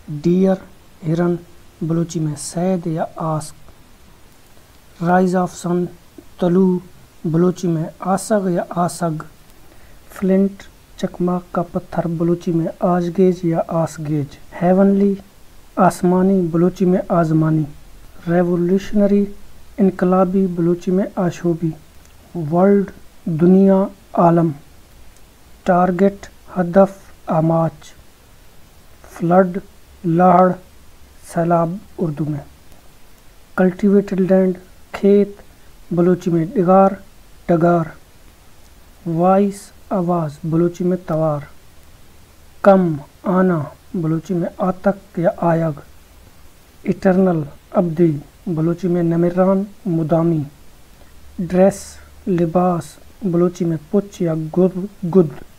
Dear हिरन बलूची में सैद या आस्क। राइज ऑफ सन तलू बलूची में आसग या आसग। फ्लिंट चकमा का पत्थर बलूची में आजगेज या आसगेज। हेवनली आसमानी बलूची में आजमानी। रेवोल्यूशनरी इनकलाबी बलूची में आशोबी। वर्ल्ड दुनिया आलम। टारगेट हदफ आमाच। फ्लड लहड़ सैलाब उर्दू में। कल्टिवेटेड लैंड खेत बलूची में डिगार डगार। वॉइस आवाज़ बलूची में तवार। कम आना बलूची में आतक या आयग। इटरनल अब्दी बलूची में नमिरान मुदामी। ड्रेस लिबास बलूची में पुच या गुद।